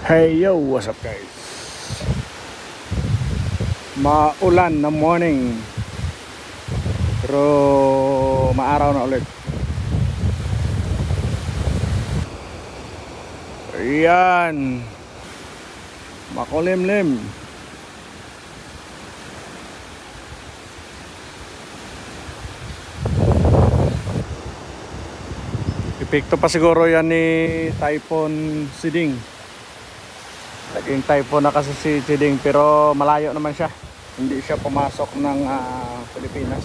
Hey yo, what's up guys? Maulan na morning, pero maaraw na ulit. Ayan, makulimlim. Epekto pa siguro yan ni Typhoon Siding. Naging typhoon na kasi si Siding, pero malayo naman siya. Hindi siya pumasok ng Pilipinas.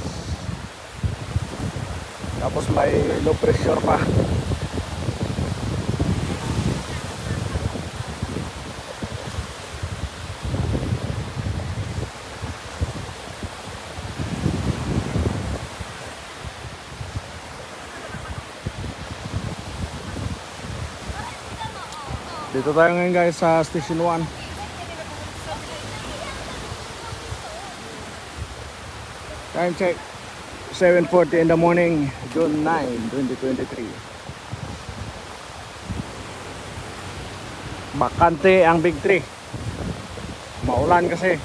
Tapos may low pressure pa. Dito tayo ngayon guys sa Station 1. Time check 7:40 in the morning, June 9, 2023. Bakante ang Big 3. Maulan kasi.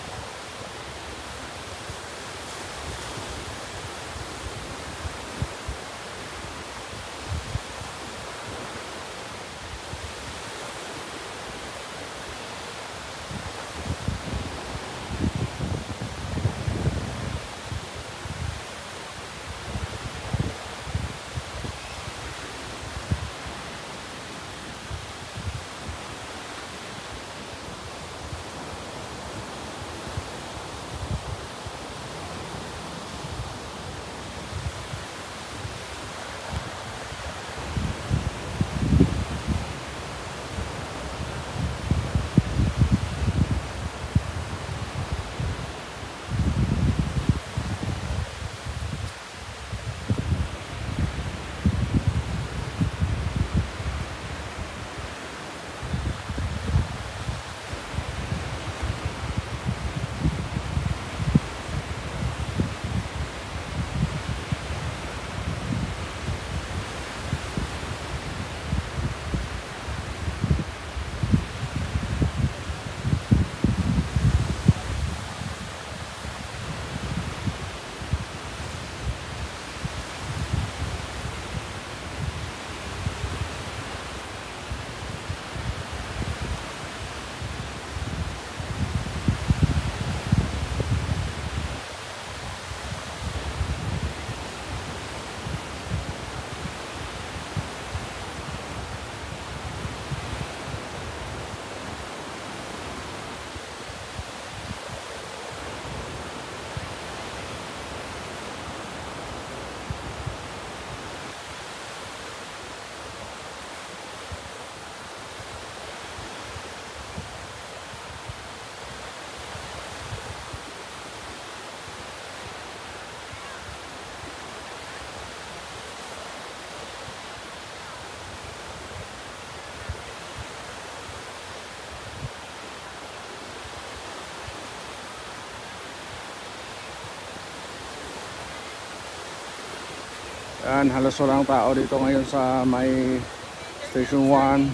Yan, halos walang tao dito ngayon sa may Station 1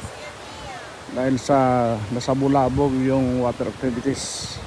dahil sa nasa bulabog yung water activities.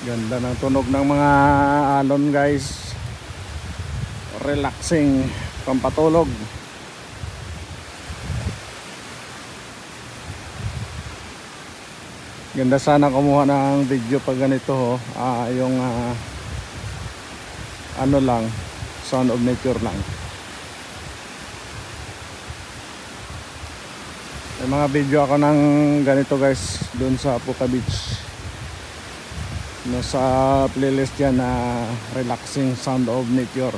Ganda ng tunog ng mga alon guys. Relaxing, pampatulog. Ganda sana kumuha ng video pag ganito yung ano lang, sound of nature lang. May mga video ako ng ganito guys doon sa Puka Beach. Nasa playlist yan na relaxing sound of nature.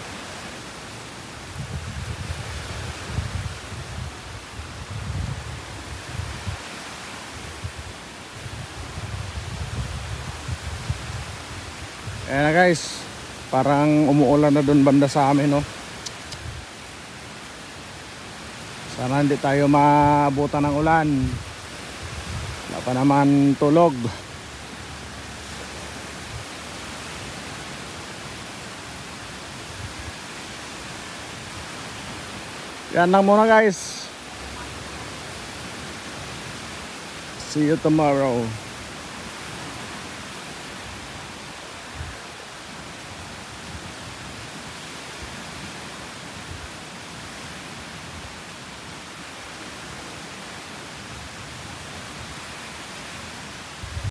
Ayan na guys, parang umuulan na doon banda sa amin, no? Sana hindi tayo maabutan ng ulan. Wala pa naman tulog. Yan lang muna guys. See you tomorrow.